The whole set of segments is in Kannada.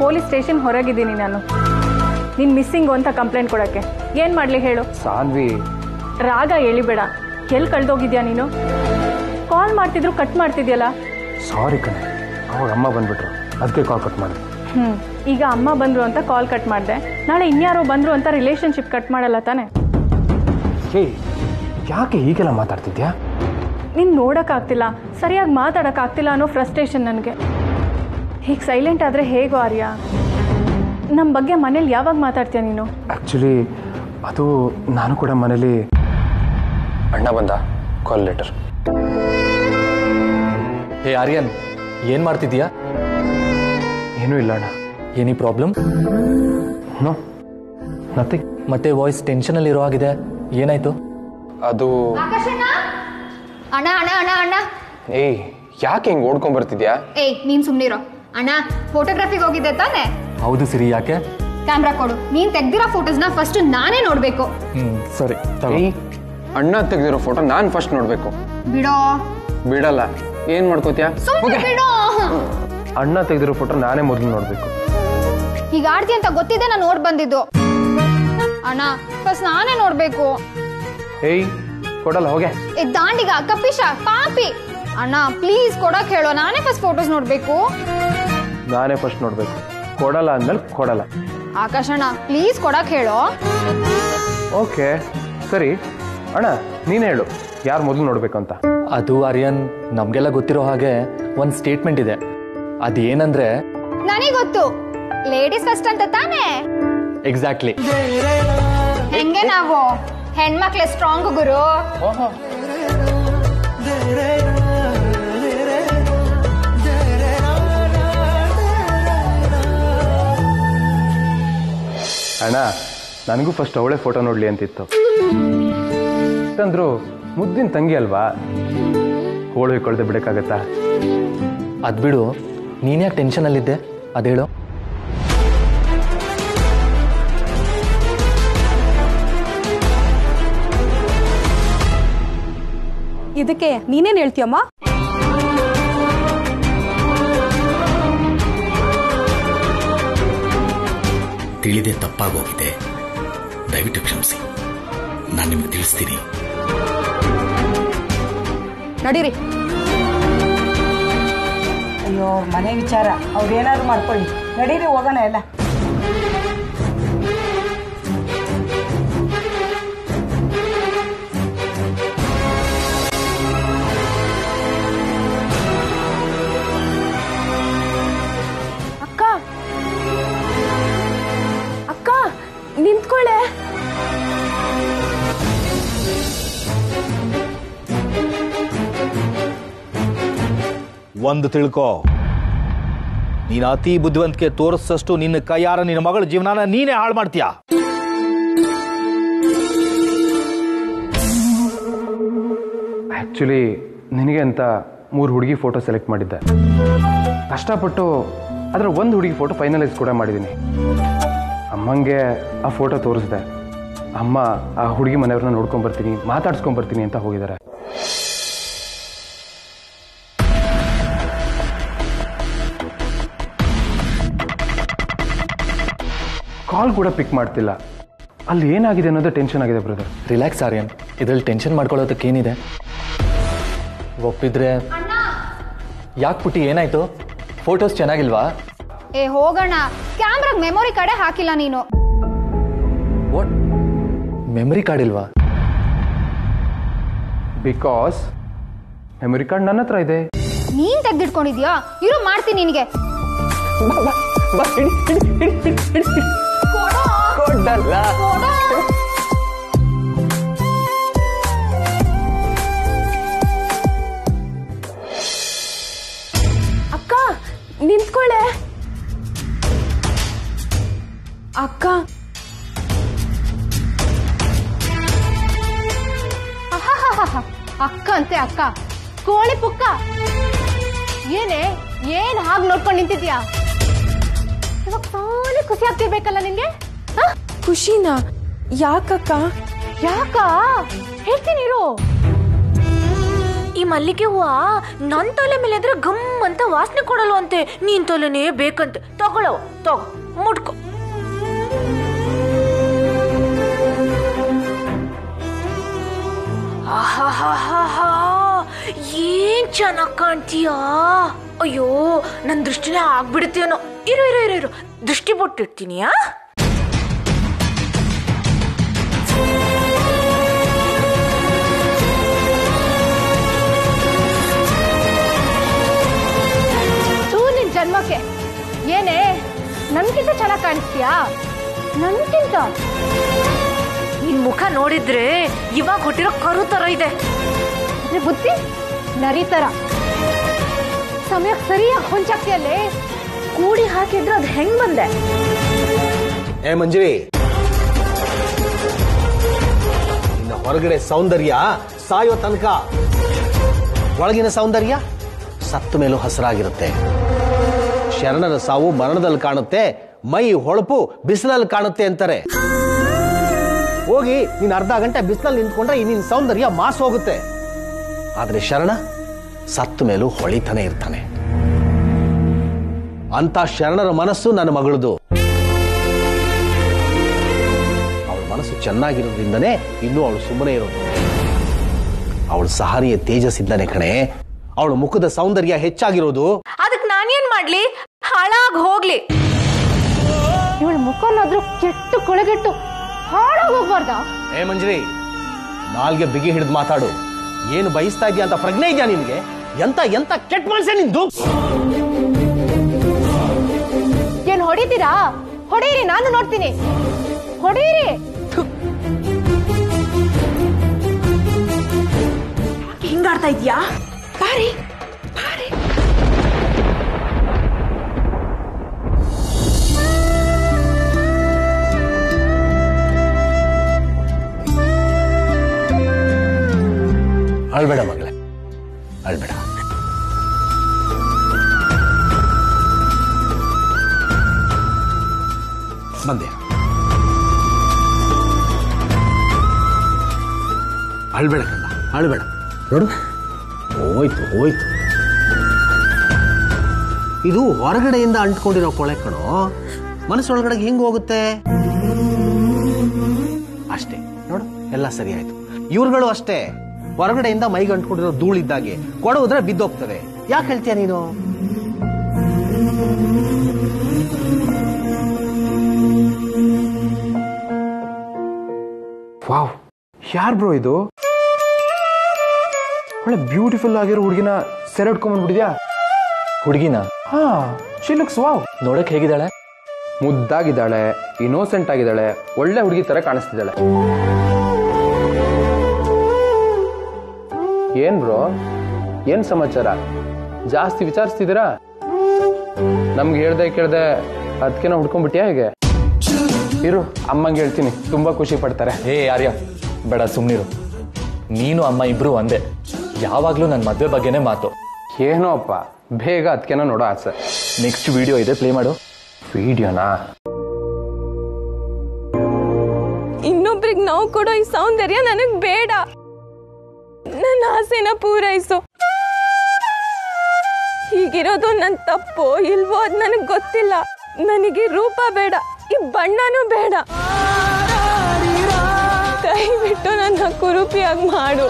ಪೊಲೀಸ್ ಸ್ಟೇಷನ್ ಹೊರಗಿದ್ದೀನಿ ನಾನು ನೀನು ಮಿಸ್ಸಿಂಗು ಅಂತ ಕಂಪ್ಲೇಂಟ್ ಕೊಡೋಕ್ಕೆ. ಏನು ಮಾಡಲಿ ಹೇಳು? ಸಾನ್ವಿ, ರಾಗ ಎಳಿಬೇಡ. ಎಲ್ಲಿ ಕಳೆದೋಗಿದ್ಯಾ ನೀನು? ಕಾಲ್ ಮಾಡ್ತಿದ್ರು ಕಟ್ ಮಾಡ್ತಿದ್ಯಲ್ಲ. ಸಾರಿ ಕಣೆ, ಅವಾಗ ಅಮ್ಮ ಬಂದ್ಬಿಟ್ರು, ಅದಕ್ಕೆ ಕಾಲ್ ಕಟ್ ಮಾಡಿದೆ. ಈಗ ಅಮ್ಮ ಬಂದರು ಅಂತ ಕಾಲ್ ಕಟ್ ಮಾಡಿದೆ, ನಾಳೆ ಇನ್ಯಾರೋ ಬಂದರು ಅಂತ ರಿಲೇಷನ್ಶಿಪ್ ಕಟ್ ಮಾಡಲ್ಲ ತಾನೆ? ಏಯ್, ಯಾಕೆ ಹೀಗೆಲ್ಲ ಮಾತಾಡ್ತಿದ್ಯಾ? ನೀನು ನೋಡೋಕ್ಕಾಗ್ತಿಲ್ಲ, ಸರಿಯಾಗಿ ಮಾತಾಡೋಕ್ಕಾಗ್ತಿಲ್ಲ ಅನ್ನೋ ಫ್ರಸ್ಟ್ರೇಷನ್ ನನಗೆ. ಹೀಗೆ ಸೈಲೆಂಟ್ ಆದರೆ ಹೇಗೋ ಆರ್ಯ? ನಮ್ಮ ಬಗ್ಗೆ ಮನೇಲಿ ಯಾವಾಗ ಮಾತಾಡ್ತೀಯ ನೀನು? ಆ್ಯಕ್ಚುಲಿ ಅದು ನಾನು ಕೂಡ ಮನೇಲಿ. ಅಣ್ಣ ಬಂದ, ಕಾಲ್ ಲೆಟರ್. ಹೇ ಆರ್ಯನ್, ಏನು ಮಾಡ್ತಿದ್ದೀಯಾ? ಏನೂ ಇಲ್ಲ ಅಣ್ಣ. Any problem? No, nothing. ಮತ್ತೆ ವಾಯ್ಸ್ ಟೆನ್ಷನಲ್ಲಿ ಇರೋ ಆಗಿದೆ, ಏನಾಯ್ತು? ಅದು ಅಣ್ಣ ಅಣ್ಣ ಅಣ್ಣ ಅಣ್ಣ ಏಯ್, ಯಾಕೆ ಹಿಂಗೆ ಓಡ್ಕೊಂಡ್ಬರ್ತಿದ್ಯಾ? ಏಯ್ ನೀನ್ ಸುಮ್ನಿರೋ. ಅಣ್ಣ ಫೋಟೋಗ್ರಫಿಗೆ ಹೋಗಿದ್ದೆ ತಾನೆ? ಹೌದು ಸಿರಿ, ಯಾಕೆ? ಕ್ಯಾಮ್ರಾ ಕೊಡು. ನೀನ್ ತೆಗ್ದಿರೋ ಫೋಟೋಸ್ನ ಫಸ್ಟ್ ನಾನೇ ನೋಡ್ಬೇಕು. ಸರಿ. ಏಯ್, ಅಣ್ಣ ತೆಗ್ದಿರೋ ಫೋಟೋ ನಾನು ಫಸ್ಟ್ ನೋಡ್ಬೇಕು. ಬಿಡೋ. ಬಿಡಲ್ಲ. ಏನ್ ಮಾಡ್ಕೋತ್ಯಾ? ಸುಮ್ಮನೆ ಬಿಡೋ. ಅಣ್ಣ ತೆಗ್ದಿರೋ ಫೋಟೋ ನಾನೇ ಮೊದಲು ನೋಡ್ಬೇಕು. ಈಗ ಆಡ್ತಿ ಅಂತ ಗೊತ್ತಿದೆ ನಾನು ನೋಡ್ ಬಂದಿದ್ದು. ಅಣ್ಣ ಫಸ್ಟ್ ನಾನೇ ನೋಡ್ಬೇಕು. ಏಯ್, ಕೊಡಲ್ಲ, ಹೋಗೆ. ದಾಂಡಿಗ ಕಪ್ಪಿಶ ಪಾಪಿ. ಅಣ್ಣ ಪ್ಲೀಸ್ ಕೊಡಕ್ ಹೇಳೋ, ನಾನೇ ಫಸ್ಟ್ ಫೋಟೋಸ್ ನೋಡ್ಬೇಕು. ನಾನೇ ಫಸ್ಟ್ ನೋಡ್ಬೇಕು. ಕೊಡಲ್ಲ ಅಂದ್ಮೇಲೆ ಕೊಡಲ್ಲ. ಆಕಾಶ್ ಅಣ್ಣ ಪ್ಲೀಸ್ ಕೊಡಕ್ ಹೇಳೋ. ಓಕೆ ಸರಿ ಅಣ್ಣ, ನೀನ್ ಹೇಳು ಯಾರು ಮೊದಲು ನೋಡ್ಬೇಕಂತ. ಅದು ಆರ್ಯನ್, ನಮಗೆಲ್ಲ ಗೊತ್ತಿರೋ ಹಾಗೆ ಒಂದು ಸ್ಟೇಟ್ಮೆಂಟ್ ಇದೆ. ಅದೇನಂದ್ರೆ, ನನಗೆ ಗೊತ್ತು, ಲೇಡೀಸ್ ಫಸ್ಟ್ ಅಂತ ತಾನೇ? ಎಕ್ಸಾಕ್ಟ್ಲಿ. ಹೆಂಗೆ ನಾವು ಹೆಣ್ಮಕ್ಳೆ ಸ್ಟ್ರಾಂಗ್ ಗುರು. ಅಣ್ಣ, ನನಗೂ ಫಸ್ಟ್ ಅವಳೇ ಫೋಟೋ ನೋಡ್ಲಿ ಅಂತಿತ್ತು. ಅಂದ್ರು ಮುದ್ದಿನ ತಂಗಿ ಅಲ್ವಾ, ಹೋಳು ಹೊಯ್ಕೊಳ್ದೆ ಬಿಡಕ್ಕಾಗತ್ತಾ? ಅದು ಬಿಡು, ನೀನ್ಯಾಕೆ ಟೆನ್ಷನಲ್ಲಿದ್ದೆ ಅದೇಳು. ಇದಕ್ಕೆ ನೀನೇನು ಹೇಳ್ತೀಯಮ್ಮ? ತಿಳಿದೇ ತಪ್ಪಾಗೋಗಿದೆ, ದಯವಿಟ್ಟು ಕ್ಷಮಿಸಿ. ನಾನು ನಿಮಗೆ ತಿಳಿಸ್ತೀನಿ. ನಡೀರಿ. ಅಯ್ಯೋ, ಮನೆ ವಿಚಾರ, ಅವ್ರೇನಾದ್ರು ಮಾಡ್ಕೊಳ್ಳಿ. ನಡೀರಿ, ಹೋಗೋಣ ಎಲ್ಲ. ಅಕ್ಕ ಅಕ್ಕ ನಿಂತ್ಕೊಳ್ಳೆ. ಒಂದು ತಿಳ್ಕೋ, ನೀನು ಅತಿ ಬುದ್ಧಿವಂತಿಕೆ ತೋರಿಸಷ್ಟು ನಿನ್ನ ಕೈಯಾರ ನಿನ್ನ ಮಗಳ ಜೀವನಾನ ನೀನೇ ಹಾಳು ಮಾಡ್ತೀಯ. ಆ್ಯಕ್ಚುಲಿ ನಿನಗೆ ಅಂತ 3 ಹುಡುಗಿ ಫೋಟೋ ಸೆಲೆಕ್ಟ್ ಮಾಡಿದ್ದೆ. ಕಷ್ಟಪಟ್ಟು ಅದರ ಒಂದು ಹುಡುಗಿ ಫೋಟೋ ಫೈನಲೈಸ್ ಕೂಡ ಮಾಡಿದ್ದೀನಿ. ಅಮ್ಮಂಗೆ ಆ ಫೋಟೋ ತೋರಿಸಿದೆ. ಅಮ್ಮ ಆ ಹುಡುಗಿ ಮನೆಯವ್ರನ್ನ ನೋಡ್ಕೊಂಬರ್ತೀನಿ, ಮಾತಾಡ್ಸ್ಕೊಂಬರ್ತೀನಿ ಅಂತ ಹೋಗಿದ್ದಾರೆ. ಕಾಲ್ ಕೂಡ ಪಿಕ್ ಮಾಡ್ತಿಲ್ಲ. ಅಲ್ಲಿ ಏನಾಗಿದೆ ಅನ್ನೋದು ಟೆನ್ಷನ್ ಆಗಿದೆ ಬ್ರದರ್. ರಿಲ್ಯಾಕ್ಸ್ ಆರ್ಯನ್, ಇದರಲ್ಲಿ ಟೆನ್ಷನ್ ಮಾಡ್ಕೊಳ್ಳೋದಕ್ಕೇನಿದೆ? ಒಪ್ಪಿದ್ರೆ ಯಾಕೆ ಪುಟ್ಟಿ, ಏನಾಯ್ತು? ಫೋಟೋಸ್ ಚೆನ್ನಾಗಿಲ್ವಾ? ಏ ಹೋಗೋಣ, ಕ್ಯಾಮ್ರಾಗ್ ಮೆಮೊರಿ ಕಾರ್ಡೇ ಹಾಕಿಲ್ಲ ನೀನು. ವಾಟ್? ಮೆಮೊರಿ ಕಾರ್ಡ್ ಇಲ್ವಾ? ಬಿಕಾಸ್ ಮೆಮೊರಿ ಕಾರ್ಡ್ ನನ್ನ ಹತ್ರ ಇದೆ. ನೀನ್ ತೆಗ್ದಿಟ್ಕೊಂಡಿದ್ಯಾ? ಇರು, ಮಾಡ್ತೀನಿ ನಿನಗೆ. ಅಕ್ಕ ನಿಂತ್ಕೊಳ್ಳೆ. ಅಕ್ಕ ಅಕ್ಕ ಅಂತೆ ಅಕ್ಕ, ಕೋಳಿ ಪುಕ್ಕ. ಏನೇ ಏನ್ ಹಾಗೆ ನೋಡ್ಕೊಂಡು ನಿಂತಿದ್ಯಾ? ಇವಾಗ ತಾನೇ ಖುಷಿ ಆಗ್ತಿರ್ಬೇಕಲ್ಲ ನಿನ್ಗೆ? ಖುಷಿನಾ? ಯಾಕಕ್ಕ? ಯಾಕ ಹೇಳ್ತೀನಿ ಇರು. ಈ ಮಲ್ಲಿಗೆ ಹೂವ ನನ್ ತಲೆ ಮೇಲೆ ಇದ್ರೆ ಗಮ್ ಅಂತ ವಾಸನೆ ಕೊಡಲ್ವಂತೆ. ನೀನ್ ತಲೆನೇ ಬೇಕಂತೆ. ತಗೊಳ್ಳವ ತಗೋ, ಮುಟ್ಕೊ. ಆಹಾಹಾಹಾ, ಏನ್ ಚೆನ್ನಾಗ್ ಕಾಣ್ತೀಯಾ. ಅಯ್ಯೋ, ನನ್ ದೃಷ್ಟಿನೇ ಆಗ್ಬಿಡ್ತೀಯನೋ. ಇರು ಇರು ಇರು ಇರು, ದೃಷ್ಟಿ ಬೊಟ್ಟಿರ್ತೀನಿಯಾ. ಜನ್ಮಕ್ಕೆ ಏನೇ ನನ್ಗಿಂತ ಚೆನ್ನಾಗಿ ಕಾಣಿಸ್ತೀಯಾ? ನನ್ಗಿಂತ ನಿನ್ ಮುಖ ನೋಡಿದ್ರೆ ಇವಾಗ ಹುಟ್ಟಿರೋ ಕರು ತರ ಇದೆ. ಬುದ್ಧಿ ನರಿ ತರ. ಸಮಯಕ್ಕೆ ಸರಿಯಾಗಿ ಹೊಂಚಾಕ್ತಿಯಲ್ಲೇ. ಕೂಡಿ ಹಾಕಿದ್ರು ಅದು ಹೆಂಗ್ ಬಂದೆ? ಏ ಮಂಜರಿ, ಇನ್ನ ಹೊರಗಡೆ ಸೌಂದರ್ಯ ಸಾಯೋ ತನಕ, ಒಳಗಿನ ಸೌಂದರ್ಯ ಸತ್ತ ಮೇಲೂ ಹಸರಾಗಿರುತ್ತೆ. ಶರಣರ ಸಾವು ಮರಣದಲ್ಲಿ ಕಾಣುತ್ತೆ, ಮೈ ಹೊಳಪು ಬಿಸಿಲಲ್ಲಿ ಕಾಣುತ್ತೆ ಅಂತಾರೆ. ಹೋಗಿ ನೀನ್ ಅರ್ಧ ಗಂಟೆ ಬಿಸಿಲಲ್ಲಿ ನಿಂತ್ಕೊಂಡ್ರೆ ನಿನ್ ಸೌಂದರ್ಯ ಮಾಸ್ ಹೋಗುತ್ತೆ. ಆದ್ರೆ ಶರಣ ಸತ್ತ ಮೇಲೂ ಹೊಳಿತಾನೆ ಇರ್ತಾನೆ. ಅಂತ ಶರಣರ ಮನಸ್ಸು ನನ್ನ ಮಗಳದು. ಅವಳ ಮನಸ್ಸು ಚೆನ್ನಾಗಿರೋದ್ರಿಂದನೇ ಇನ್ನೂ ಅವಳು ಸುಮ್ಮನೆ ಇರೋದು. ಅವಳು ಸಹನೆಯ ತೇಜಸ್ಸಿದ್ದಾನೆ ಕಣೆ. ಅವಳ ಮುಖದ ಸೌಂದರ್ಯ ಹೆಚ್ಚಾಗಿರೋದು. ಅದಕ್ಕೆ ನಾನೇನ್ ಮಾಡ್ಲಿ? ಹಾಳಾಗ್ ಹೋಗ್ಲಿ. ಇವಳ ಮುಖನಾದ್ರೂ ಕೆಟ್ಟು ಕೊಳೆಗೆಟ್ಟು ಹಾಳಾಗಿ ಹೋಗ್ಬಾರ್ದ? ಏ ಮಂಜರಿ, ನಾಲ್ಗೆ ಬಿಗಿ ಹಿಡಿದು ಮಾತಾಡು. ಏನು ಬಯಸ್ತಾ ಇದೆಯಾ ಅಂತ ಪ್ರಜ್ಞೆ ಇದೆಯಾ ನಿನ್ಗೆ? ಎಂತ ಎಂತ ಕೆಟ್ಟ ಮನುಷ್ಯ ನಿಂದು. ಏನ್ ಹೊಡಿತೀರಾ? ಹೊಡೀರಿ, ನಾನು ನೋಡ್ತೀನಿ. ಹೊಡೀರಿ. ಹಿಂಗಾಡ್ತಾ ಇದ್ಯಾ? ಬಾರಿ ಬಾರಿ. ಅಳ್ಬೇಡ ಮಗಳೇ, ಅಳ್ಬೇಡ. ಬಂದೆ. ಅಳ್ಬೇಡ ಕಣ್ಣ, ಅಳ್ಬೇಡ. ನೋಡು, ಹೋಯ್ತು ಹೋಯ್ತು. ಇದು ಹೊರಗಡೆಯಿಂದ ಅಂಟ್ಕೊಂಡಿರೋ ಕೊಳೆ ಕಣೋ. ಮನಸ್ಸೊಳಗಡೆ ಹೆಂಗ್ ಹೋಗುತ್ತೆ? ಅಷ್ಟೇ ನೋಡು, ಎಲ್ಲ ಸರಿ ಆಯ್ತು. ಇವ್ರುಗಳು ಅಷ್ಟೇ, ಹೊರಗಡೆಯಿಂದ ಮೈಗೆ ಅಂಟ್ಕೊಂಡಿರೋ ಧೂಳಿದ್ದಾಗೆ ಕೊಡೋದ್ರೆ ಬಿದ್ದೋಗ್ತವೆ. ಯಾಕೆ ಹೇಳ್ತೀಯ ನೀನು? ವಾವ್, ಯಾರ್ ಬ್ರೋ ಇದು? ಒಳ್ಳೆ ಬ್ಯೂಟಿಫುಲ್ ಆಗಿರೋ ಹುಡುಗಿನ ಸೆರೆ ಹಿಡ್ಕೊಂಡ್ಬಂದ್ಬಿಟ್ಟಿದ್ಯಾ? ಹುಡುಗಿನ? ಹಾ, ಶಿ ಲುಕ್ಸ್ ವಾವ್. ನೋಡಕ್ ಹೇಗಿದ್ದಾಳೆ? ಮುದ್ದಾಗಿದ್ದಾಳೆ, ಇನ್ನೋಸೆಂಟ್ ಆಗಿದ್ದಾಳೆ, ಒಳ್ಳೆ ಹುಡುಗಿ ತರ ಕಾಣಿಸ್ತಿದ್ದಾಳೆ. ಏನ್ ಬ್ರೋ, ಏನ್ ಸಮಾಚಾರ? ಜಾಸ್ತಿ ವಿಚಾರಿಸ್ತಿದ್ದೀರಾ? ನಮ್ಗೆ ಹೇಳ್ದೆ ಕೇಳ್ದೆ ಅದಕ್ಕೆ ನಾವು ಹುಡ್ಕೊಂಡ್ಬಿಟ್ಯಾ ಹೇಗೆ? ಇರು, ಅಮ್ಮಂಗೆ ಹೇಳ್ತೀನಿ, ತುಂಬಾ ಖುಷಿ ಪಡ್ತಾರೆ. ಏ ಆರ್ಯ, ಬೇಡ ಸುಮ್ನಿರು. ನೀನು ಅಮ್ಮ ಇಬ್ರು ಒಂದೇ. ಯಾವಾಗ್ಲೂ ನನ್ನ ಮದ್ವೆ ಬಗ್ಗೆನೇ ಮಾತು. ಏನೋ ಅಪ್ಪ, ಬೇಗ ಅದಕ್ಕೆನ ನೋಡೋ ಆಸೆ. ನೆಕ್ಸ್ಟ್ ವಿಡಿಯೋ ಇದೆ, ಪ್ಲೇ ಮಾಡು. ವಿಡಿಯೋನಾ? ಇನ್ನೊಬ್ರಿಗೆ ನೋವು ಕೊಡೋ ಈ ಸೌಂದರ್ಯ ನನಗ್ ಬೇಡ. ನನ್ನ ಆಸೆನ ಪೂರೈಸು. ಹೀಗಿರೋದು ನನ್ ತಪ್ಪೋ ಇಲ್ವೋ ಅದ್ ನನಗ್ ಗೊತ್ತಿಲ್ಲ. ನನಗೆ ರೂಪ ಬೇಡ, ಈ ಬಣ್ಣನೂ ಬೇಡ. ಕೈ ಬಿಟ್ಟು ನನ್ನ ಕುರುಪಿಯಾಗಿ ಮಾಡು.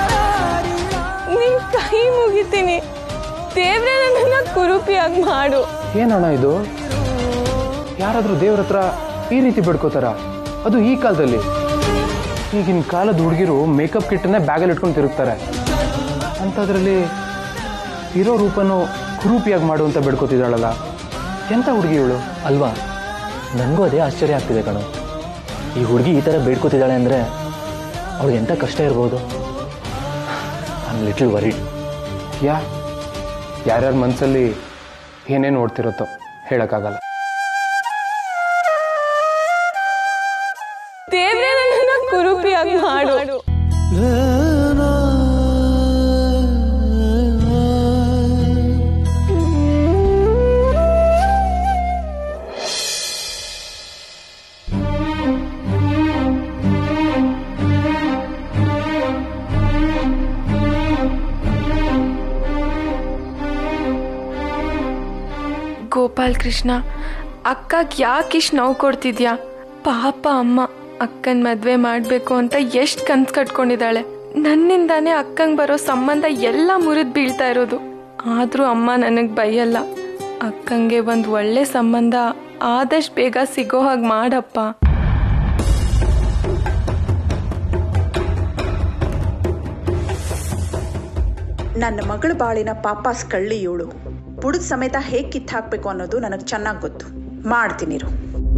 ನೀನ್ ಕೈ ಮುಗಿತೀನಿ, ದೇವ್ರೆ ನನ್ನ ಕುರುಪಿಯಾಗಿ ಮಾಡು. ಏನಣ್ಣ ಇದು? ಯಾರಾದ್ರೂ ದೇವ್ರ ಹತ್ರ ಈ ರೀತಿ ಬೇಡ್ಕೋತಾರ? ಅದು ಈ ಕಾಲದಲ್ಲಿ. ಈಗಿನ ಕಾಲದ ಹುಡುಗಿರು ಮೇಕಪ್ ಕಿಟ್ಟನ್ನೇ ಬ್ಯಾಗಲ್ಲಿ ಇಟ್ಕೊಂಡು ತಿರುಗ್ತಾರೆ. ಅಂಥದ್ರಲ್ಲಿ ಇರೋ ರೂಪನು ಕುರೂಪಿಯಾಗಿ ಮಾಡು ಅಂತ ಬೇಡ್ಕೋತಿದ್ದಾಳಲ್ಲ, ಎಂಥ ಹುಡುಗಿ ಇವಳು ಅಲ್ವಾ? ನನಗೂ ಅದೇ ಆಶ್ಚರ್ಯ ಆಗ್ತಿದೆ ಕಣೋ. ಈ ಹುಡುಗಿ ಈ ಥರ ಬೇಡ್ಕೋತಿದ್ದಾಳೆ ಅಂದರೆ ಅವಳಿಗೆ ಎಂಥ ಕಷ್ಟ ಇರ್ಬೋದು. I am little worried. ಯಾರ್ಯಾರ ಮನಸ್ಸಲ್ಲಿ ಏನೇನು ಓಡ್ತಿರುತ್ತೋ ಹೇಳೋಕ್ಕಾಗಲ್ಲ. ದೇವ್ರೆ ನನ್ನ ಕುರೂಪಿಯಾಗಿ ಮಾಡು. ಗೋಪಾಲ್ ಕೃಷ್ಣ, ಅಕ್ಕಗೆ ಯಾಕಿಷ್ಟು ನೋವು ಕೊಡ್ತಿದ್ಯಾ? ಪಾಪ ಅಮ್ಮ ಅಕ್ಕನ ಮದುವೆ ಮಾಡಬೇಕು ಅಂತ ಎಷ್ಟು ಕನ್ಸು ಕಟ್ಕೊಂಡಿದ್ದಾಳೆ. ನನ್ನಿಂದಾನೇ ಅಕ್ಕಂಗೆ ಬರೋ ಸಂಬಂಧ ಎಲ್ಲ ಮುರಿದು ಬೀಳ್ತಾ ಇರೋದು. ಆದರೂ ಅಮ್ಮ ನನಗೆ ಬೈಯಲ್ಲ. ಅಕ್ಕಂಗೆ ಒಂದು ಒಳ್ಳೆ ಸಂಬಂಧ ಆದಷ್ಟು ಬೇಗ ಸಿಗೋ ಹಾಗೆ ಮಾಡಪ್ಪ. ನನ್ನ ಮಗಳ ಬಾಳಿನ ಪಾಪಾಸ್ ಕಳ್ಳಿ ಇವಳು. ಬುಡದ ಸಮೇತ ಹೇಗೆ ಕಿತ್ತಾಕ್ಬೇಕು ಅನ್ನೋದು ನನಗೆ ಚೆನ್ನಾಗಿ ಗೊತ್ತು. ಮಾಡ್ತೀನಿರು.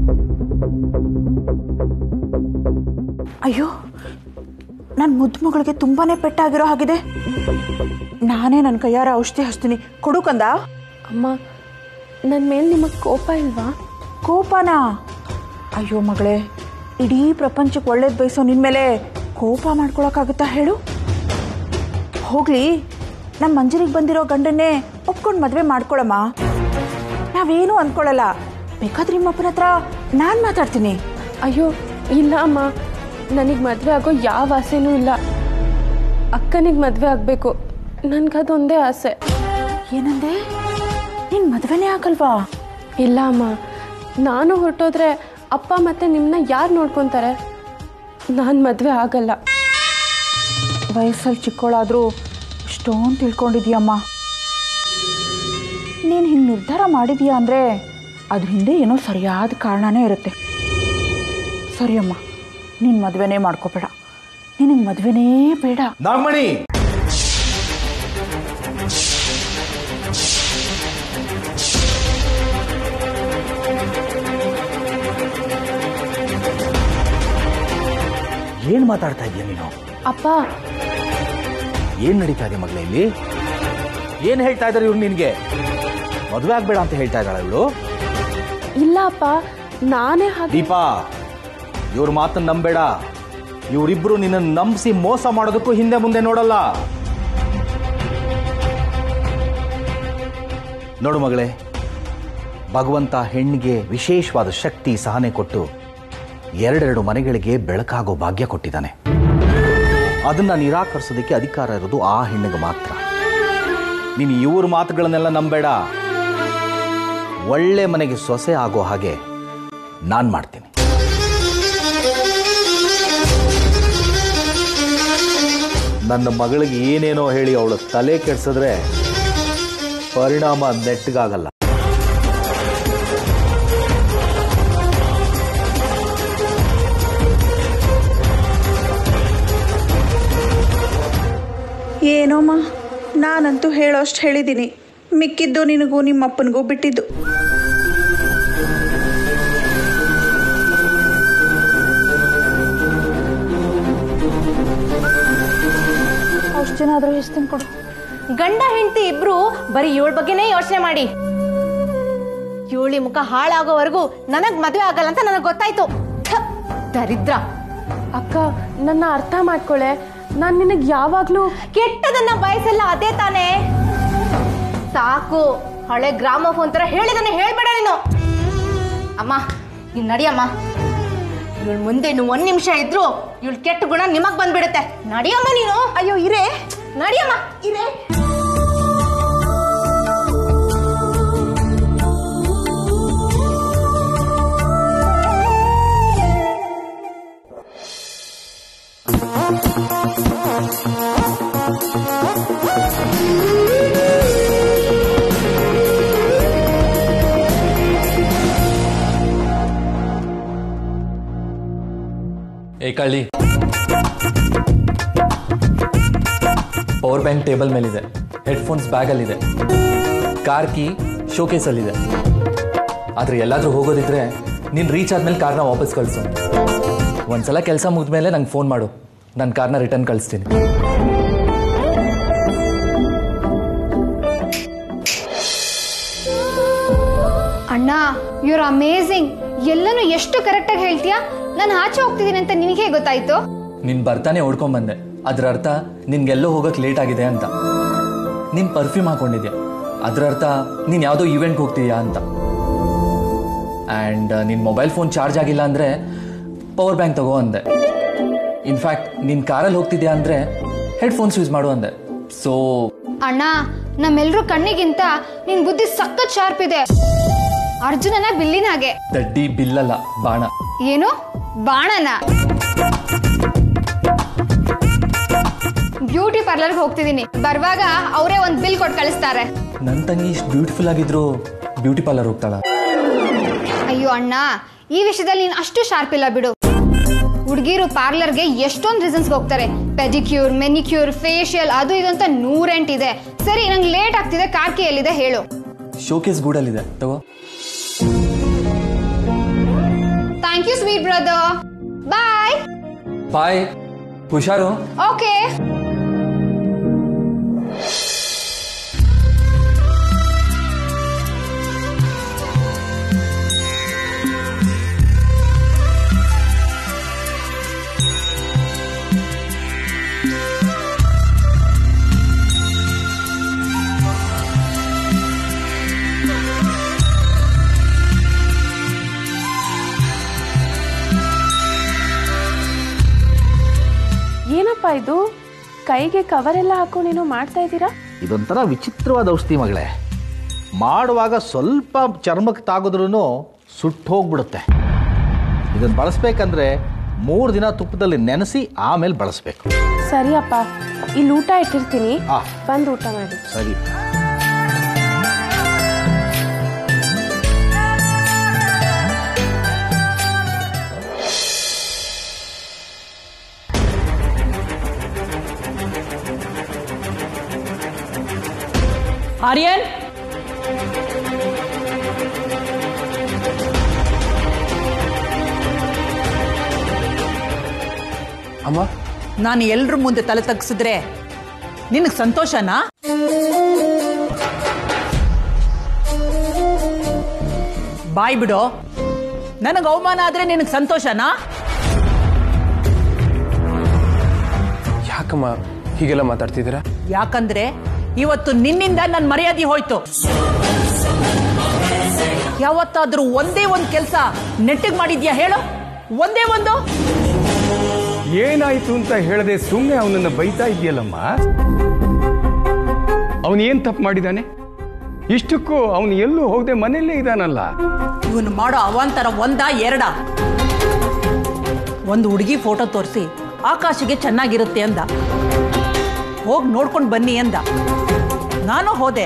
ಅಯ್ಯೋ, ನನ್ನ ಮುದ್ದು ಮಗಳಿಗೆ ತುಂಬಾನೇ ಪೆಟ್ಟಾಗಿರೋ ಹಾಗಿದೆ. ನಾನೇ ನನ್ನ ಕೈಯಾರ ಔಷಧಿ ಹಚ್ತೀನಿ, ಕೊಡು ಕಂದ. ಅಮ್ಮ, ನನ್ನ ಮೇಲೆ ನಿಮಗೆ ಕೋಪ ಇಲ್ವಾ? ಕೋಪನಾ? ಅಯ್ಯೋ ಮಗಳೇ, ಇಡೀ ಪ್ರಪಂಚಕ್ಕೆ ಒಳ್ಳೇದು ಬಯಸೋ ನಿನ್ನ ಮೇಲೆ ಕೋಪ ಮಾಡ್ಕೊಳಕ್ಕಾಗುತ್ತಾ ಹೇಳು? ಹೋಗ್ಲಿ, ನಮ್ಮ ಮಂಜರಿಗೆ ಬಂದಿರೋ ಗಂಡನ್ನೇ ಒಪ್ಕೊಂಡು ಮದುವೆ ಮಾಡ್ಕೊಳಮ್ಮ. ನಾವೇನು ಅಂದ್ಕೊಳ್ಳಲ್ಲ. ಬೇಕಾದ್ರೆ ನಿಮ್ಮಪ್ಪನ ಹತ್ರ ನಾನು ಮಾತಾಡ್ತೀನಿ. ಅಯ್ಯೋ ಇಲ್ಲ ಅಮ್ಮ, ನನಗೆ ಮದುವೆ ಆಗೋ ಯಾವ ಆಸೆನೂ ಇಲ್ಲ. ಅಕ್ಕನಿಗೆ ಮದುವೆ ಆಗಬೇಕು, ನನಗದೊಂದೇ ಆಸೆ. ಏನಂದೆ? ನೀನು ಮದುವೆನೇ ಆಗಲ್ವಾ? ಇಲ್ಲ ಅಮ್ಮ, ನಾನು ಹೊರಟೋದ್ರೆ ಅಪ್ಪ ಮತ್ತೆ ನಿಮ್ಮನ್ನ ಯಾರು ನೋಡ್ಕೊತಾರೆ? ನಾನು ಮದುವೆ ಆಗಲ್ಲ. ವಯಸ್ಸಲ್ಲಿ ಚಿಕ್ಕವಳಾದರೂ ಇಷ್ಟೊಂದು ತಿಳ್ಕೊಂಡಿದ್ಯಮ್ಮ. ನೀನು ಹಿಂಗೆ ನಿರ್ಧಾರ ಮಾಡಿದೀಯಾ ಅಂದರೆ ಅದ್ರ ಹಿಂದೆ ಏನೋ ಸರಿಯಾದ ಕಾರಣನೇ ಇರುತ್ತೆ. ಸರಿಯಮ್ಮ, ನೀನು ಮದುವೆನೇ ಮಾಡ್ಕೋಬೇಡ. ನಿನಗೆ ಮದುವೆನೇ ಬೇಡ. ನಾಗಮಣಿ, ಏನ್ ಮಾತಾಡ್ತಾ ಇದೀಯ ನೀನು? ಅಪ್ಪ, ಏನ್ ನಡೀತಾ ಇದೆ ಮಗಳೇ ಇಲ್ಲಿ? ಏನ್ ಹೇಳ್ತಾ ಇದಾರೆ ಇವ್ರು ನಿನ್ಗೆ? ಮದುವೆ ಆಗ್ಬೇಡ ಅಂತ ಹೇಳ್ತಾ ಇದ್ದಾಳ ಇವಳು? ಇಲ್ಲ ಅಪ್ಪ, ನಾನೇ ದೀಪಾ, ಇವ್ರ ಮಾತನ್ನ ನಂಬೇಡ. ಇವರಿಬ್ರು ನಿನ್ನ ನಂಬಿಸಿ ಮೋಸ ಮಾಡೋದಕ್ಕೂ ಹಿಂದೆ ಮುಂದೆ ನೋಡಲ್ಲ. ನೋಡು ಮಗಳೇ, ಭಗವಂತ ಹೆಣ್ಣಿಗೆ ವಿಶೇಷವಾದ ಶಕ್ತಿ ಸಹನೆ ಕೊಟ್ಟು ಎರಡೆರಡು ಮನೆಗಳಿಗೆ ಬೆಳಕಾಗೋ ಭಾಗ್ಯ ಕೊಟ್ಟಿದ್ದಾನೆ. ಅದನ್ನ ನಿರಾಕರಿಸೋದಕ್ಕೆ ಅಧಿಕಾರ ಇರೋದು ಆ ಹೆಣ್ಣಿಗೆ ಮಾತ್ರ. ನೀನು ಇವ್ರ ಮಾತುಗಳನ್ನೆಲ್ಲ ನಂಬೇಡ. ಒಳ್ಳೆ ಮನೆಗೆ ಸೊಸೆ ಆಗೋ ಹಾಗೆ ನಾನು ಮಾಡ್ತೀನಿ. ನನ್ನ ಮಗಳಿಗೆ ಏನೇನೋ ಹೇಳಿ ಅವಳು ತಲೆ ಕೆಡಿಸಿದ್ರೆ ಪರಿಣಾಮ ನೆಟ್ಟಗಾಗಲ್ಲ. ಏನೋಮ್ಮ, ನಾನಂತೂ ಹೇಳೋಷ್ಟು ಹೇಳಿದ್ದೀನಿ. ಮಿಕ್ಕಿದ್ದು ನಿನಗೂ ನಿಮ್ಮಪ್ಪನಿಗೂ ಬಿಟ್ಟಿದ್ದು. ಅಷ್ಟೇನಾದರೂ ಎಷ್ಟು ಕೊಡು. ಗಂಡ ಹೆಂಡತಿ ಇಬ್ರು ಬರೀ ಇವಳ ಬಗ್ಗೆನೇ ಯೋಚನೆ ಮಾಡಿ. ಇವಳಿ ಮುಖ ಹಾಳಾಗೋವರೆಗೂ ನನಗ್ ಮದುವೆ ಆಗಲ್ಲ ಅಂತ ನನಗೆ ಗೊತ್ತಾಯ್ತು. ದರಿದ್ರ. ಅಕ್ಕ, ನನ್ನ ಅರ್ಥ ಮಾಡ್ಕೊಳ್ಳೆ. ನಾನು ನಿನಗೆ ಯಾವಾಗ್ಲೂ ಕೆಟ್ಟದನ್ನ ಬಯಸಲ್ಲ, ಅದೇ ತಾನೇ? ಸಾಕು, ಹಳೆ ಗ್ರಾಮೋಫೋನ್ ತರ ಹೇಳಿದಾನೆ ಹೇಳ್ಬೇಡ ನೀನು. ಅಮ್ಮ, ನೀನ್ ನಡಿಯಮ್ಮ. ಇವಳ ಮುಂದೆ ಇನ್ನು 1 ನಿಮಿಷ ಇದ್ರು ಇವಳ ಕೆಟ್ಟ ಗುಣ ನಿಮಗ್ ಬಂದ್ಬಿಡುತ್ತೆ. ನಡಿಯಮ್ಮ ನೀನು. ಅಯ್ಯೋ ಇರೇ, ನಡಿಯಮ್ಮ ಇರೇ. ಏ ಕಳ್ಳಿ, ಪವರ್ ಬ್ಯಾಂಕ್ ಟೇಬಲ್ ಮೇಲಿದೆ, ಹೆಡ್ಫೋನ್ಸ್ ಬ್ಯಾಗಲ್ಲಿದೆ, ಕಾರ್ ಕೀ ಶೋಕೇಸಲ್ಲಿದೆ. ಆದರೆ ಎಲ್ಲಾದರೂ ಹೋಗೋದಿದ್ರೆ ನೀನು ರೀಚ್ ಆದ್ಮೇಲೆ ಕಾರ್ನ ವಾಪಸ್ ಕಳಿಸು. ಒಂದ್ಸಲ ಕೆಲಸ ಮುಗಿದ್ಮೇಲೆ ನಂಗೆ ಫೋನ್ ಮಾಡು, ನನ್ನ ಕಾರ್ನ ರಿಟರ್ನ್ ಕಳಿಸ್ತೀನಿ. ಅಣ್ಣ, ಯು ಆರ್ ಅಮೇಝಿಂಗ್. ಎಲ್ಲನೂ ಎಷ್ಟು ಕರೆಕ್ಟಾಗಿ ಹೇಳ್ತೀಯಾ. ನಾನು ಆಚೆ ಹೋಗ್ತಿದ್ದೀನಿ ಅಂತ ನಿನಗೆ ಗೊತ್ತಾಯ್ತು? ನಿನ್ ಬರ್ತಾನೆ ಓಡ್ಕೊಂಡ್ಬಂದೆ. ಅದ್ರ ಅರ್ಥ ನಿನ್ಗೆಲ್ಲೋ ಹೋಗಕ್ಕೆ ಲೇಟ್ ಆಗಿದೆ ಅಂತ. ನೀನ್ ಪರ್ಫ್ಯೂಮ್ ಹಾಕೊಂಡಿದ್ಯಾ, ಅದ್ರ ಅರ್ಥ ನೀನ್ ಯಾವುದೋ ಈವೆಂಟ್ಗೆ ಹೋಗ್ತೀಯಾ ಅಂತ. ಆ್ಯಂಡ್ ನಿನ್ ಮೊಬೈಲ್ ಫೋನ್ ಚಾರ್ಜ್ ಆಗಿಲ್ಲ ಅಂದ್ರೆ ಪವರ್ ಬ್ಯಾಂಕ್ ತಗೋ ಅಂದೆ. ಇನ್ಫ್ಯಾಕ್ಟ್ ನಿನ್ ಕಾರಲ್ಲಿ ಹೋಗ್ತಿದ್ಯಾ ಅಂದ್ರೆ ಹೆಡ್ಫೋನ್ಸ್ ಯೂಸ್ ಮಾಡು ಅಂದೆ. ಸೊ ಅಣ್ಣ, ನಮ್ಮೆಲ್ಲರೂ ಕಣ್ಣಿಗಿಂತ ನಿನ್ ಬುದ್ಧಿ ಸಖತ್ ಶಾರ್ಪ್ ಇದೆ. ಅರ್ಜುನನ ಬಿಲ್ಲಿನ ಹಾಗೆ. ದಡ್ಡಿ ಬಿಲ್ಲಲ್ಲ, ಬಾಣ. ಏನು ಬಾಣನ? ಬ್ಯೂಟಿ ಪಾರ್ಲರ್ಗೆ ಹೋಗ್ತಿದ್ದೀನಿ, ಬರುವಾಗ ಅವರೇ ಒಂದು ಬಿಲ್ ಕೊಟ್ಟು ಕಳಿಸ್ತಾರೆ. ನನ್ನ ತಂಗಿ ಇಷ್ಟು ಬ್ಯೂಟಿಫುಲ್ ಆಗಿದ್ರು ಬ್ಯೂಟಿ ಪಾರ್ಲರ್ ಹೋಗ್ತಾಳ? ಅಯ್ಯೋ ಅಣ್ಣ, ಈ ವಿಷಯದಲ್ಲಿ ನೀನು ಅಷ್ಟು ಶಾರ್ಪ್ ಇಲ್ಲ ಬಿಡು. ಹುಡುಗಿರು ಪಾರ್ಲರ್ಗೆ ಎಷ್ಟೊಂದು ರೀಸನ್ಸ್ಗೆ ಹೋಗ್ತಾರೆ. ಪೆಡಿಕ್ಯೂರ್, ಮೆನಿಕ್ಯೂರ್, ಫೇಶಿಯಲ್, ಅದು ಇದು ಅಂತ 108 ಇದೆ. ಸರಿ, ನಂಗೆ ಲೇಟ್ ಆಗ್ತಿದೆ, ಕಾರ್ಕಿ ಎಲ್ಲಿದೆ ಹೇಳು. ಶೋಕೇಸ್ ಗೂಡಲ್ಲಿದೆ, ತಗೋ. Thank you sweet brother. Bye bye. ಹುಷಾರು. ಓಕೆ. ಏನಪ್ಪ ಇದು, ಕೈಗೆ ಕವರ್ ಎಲ್ಲ ಹಾಕೊಂಡೇನೋ ಮಾಡ್ತಾ ಇದ್ದೀರಾ? ಇದೊಂಥರ ವಿಚಿತ್ರವಾದ ಔಷಧಿ ಮಗಳೇ. ಮಾಡುವಾಗ ಸ್ವಲ್ಪ ಚರ್ಮಕ್ಕೆ ತಾಗಿದ್ರೂ ಸುಟ್ಟು ಹೋಗ್ಬಿಡುತ್ತೆ. ಇದನ್ನು ಬಳಸ್ಬೇಕಂದ್ರೆ 3 ದಿನ ತುಪ್ಪದಲ್ಲಿ ನೆನೆಸಿ ಆಮೇಲೆ ಬಳಸಬೇಕು. ಸರಿಯಪ್ಪ, ಇಲ್ಲಿ ಊಟ ಇಟ್ಟಿರ್ತೀನಿ, ಬಂದು ಊಟ ಮಾಡಿ. ಸರಿ. ಆರ್ಯನ್, ಅಮ್ಮ, ನಾನು ಎಲ್ರ ಮುಂದೆ ತಲೆ ತಗ್ಸಿದ್ರೆ ನಿನಗೆ ಸಂತೋಷನಾ? ಬಾಯ್ ಬಿಡು. ನನಗೆ ಅವಮಾನ ಆದ್ರೆ ನಿನಗೆ ಸಂತೋಷನಾ? ಯಾಕಮ್ಮ ಹೀಗೆಲ್ಲ ಮಾತಾಡ್ತಿದ್ದೀರಾ? ಯಾಕಂದ್ರೆ ಇವತ್ತು ನಿನ್ನಿಂದ ನನ್ನ ಮರ್ಯಾದೆ ಹೋಯ್ತು. ಯಾವತ್ತಾದ್ರೂ ಒಂದೇ ಒಂದು ಕೆಲಸ ನೆಟ್ಟಿಗೆ ಮಾಡಿದ್ಯಾ ಹೇಳು? ಒಂದೇ ಒಂದು. ಏನಾಯ್ತು ಅಂತ ಹೇಳದೆ ಸುಮ್ಮನೆ ಅವನನ್ನ ಬೈತಾ ಇದೆಯಲ್ಲಮ್ಮ. ಅವನೇನ್ ತಪ್ಪು ಮಾಡಿದಾನೆ? ಇಷ್ಟಕ್ಕೂ ಅವನು ಎಲ್ಲೂ ಹೋಗದೆ ಮನೆಯಲ್ಲೇ ಇದಾನಲ್ಲ. ಇವನು ಮಾಡೋ ಅವಾಂತರ ಒಂದ ಎರಡ? ಒಂದು ಹುಡುಗಿ ಫೋಟೋ ತೋರಿಸಿ ಆಕಾಶಿಗೆ ಚೆನ್ನಾಗಿರುತ್ತೆ ಅಂದ, ಹೋಗಿ ನೋಡ್ಕೊಂಡು ಬನ್ನಿ ಅಂದ. ನಾನು ಹೋದೆ.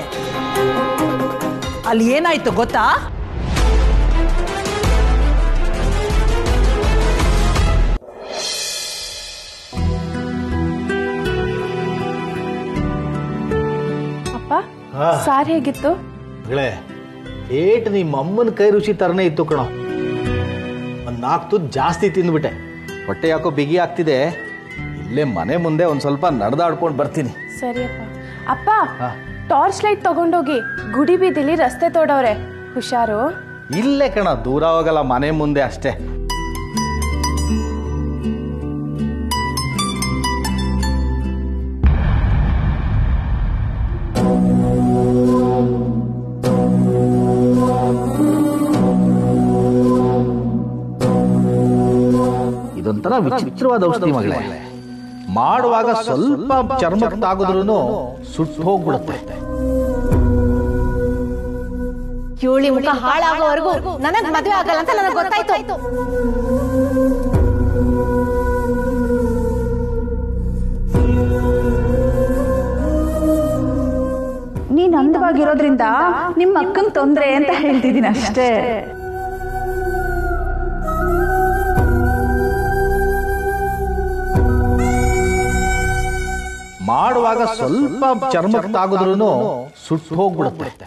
ಅಲ್ಲಿ ಏನಾಯ್ತು ಗೊತ್ತಾ? ಅಪ್ಪ, ಸಾರ್ ಹೇಗಿತ್ತು? ಮಗಳೇ, ಏಟ್ ನಿಮ್ಮ ಅಮ್ಮನ ಕೈ ರುಚಿ ತರನೇ ಇತ್ತು ಕಣೋ. ಒಂದು 4 ತುತ್ತು ಜಾಸ್ತಿ ತಿಂದ್ಬಿಟ್ಟೆ. ಹೊಟ್ಟೆ ಯಾಕೋ ಬಿಗಿ ಆಗ್ತಿದೆ. ಇಲ್ಲೇ ಮನೆ ಮುಂದೆ ಒಂದು ಸ್ವಲ್ಪ ನಡೆದಾಡ್ಕೊಂಡು ಬರ್ತೀನಿ. ಸರಿಯಪ್ಪ. ಅಪ್ಪ, ಟಾರ್ಚ್ ಲೈಟ್ ತಗೊಂಡೋಗಿ, ಗುಡಿ ಬೀದಿಲಿ ರಸ್ತೆ ತೋಡವ್ರೆ, ಹುಷಾರು. ಇಲ್ಲೇ ಕಣ, ದೂರ ಹೋಗಲ್ಲ, ಮನೆ ಮುಂದೆ ಅಷ್ಟೇ. ಇದೊಂಥರ ವಿಚಿತ್ರವಾದ ಔಷಧಿ ಮಗಳೇ. ಮಾಡುವಾಗ ಸ್ವಲ್ಪ ಚರ್ಮಕ್ಕೆ ತಾಗಿದ್ರೂ ಸುಟ್ಟು ಹೋಗ್ಬಿಡುತ್ತೆ. ಇವಳಿ ಮುಖ ಹಾಳಾಗೋವರೆಗೂ ನನಗ್ ಮದುವೆ ಆಗಲ್ಲ ಅಂತ ನನಗೆ ಗೊತ್ತಾಯ್ತು. ನೀನ್ ಅಂದವಾಗಿರೋದ್ರಿಂದ ನಿಮ್ಮ ಅಕ್ಕಂಗೆ ತೊಂದ್ರೆ ಅಂತ ಹೇಳ್ತಿದ್ದೀನಿ ಅಷ್ಟೇ. ಮಾಡುವಾಗ ಸ್ವಲ್ಪ ಚರ್ಮಕ್ಕೆ ತಾಗಿದ್ರೂ ಸುಟ್ಟು ಹೋಗ್ಬಿಡುತ್ತೆ.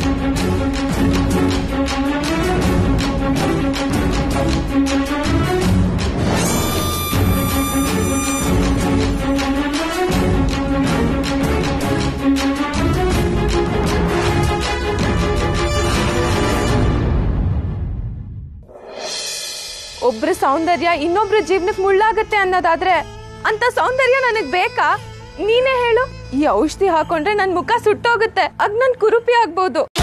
ಒಬ್ರ ಸೌಂದರ್ಯ ಇನ್ನೊಬ್ರ ಜೀವನಕ್ಕೆ ಮುಳ್ಳಾಗತ್ತೆ ಅನ್ನೋದಾದ್ರೆ ಅಂತ ಸೌಂದರ್ಯ ನನಗ್ ಬೇಕಾ? ನೀನೇ ಹೇಳು. ಈ ಔಷಧಿ ಹಾಕೊಂಡ್ರೆ ನನ್ ಮುಖ ಸುಟ್ಟೋಗುತ್ತೆ, ಅದ್ ನನ್ ಕುರುಪಿ ಆಗ್ಬೋದು.